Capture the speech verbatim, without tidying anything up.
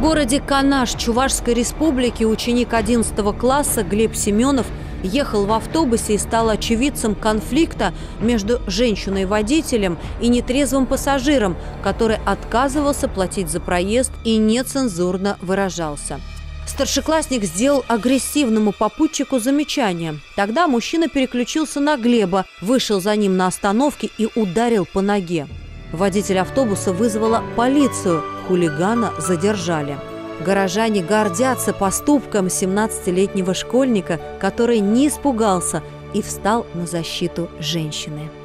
городе Канаш Чувашской республики ученик одиннадцатого класса Глеб Семенов ехал в автобусе и стал очевидцем конфликта между женщиной-водителем и нетрезвым пассажиром, который отказывался платить за проезд и нецензурно выражался. Старшеклассник сделал агрессивному попутчику замечание. Тогда мужчина переключился на Глеба, вышел за ним на остановке и ударил по ноге. Водитель автобуса вызвала полицию, хулигана задержали. Горожане гордятся поступком семнадцатилетнего школьника, который не испугался и встал на защиту женщины.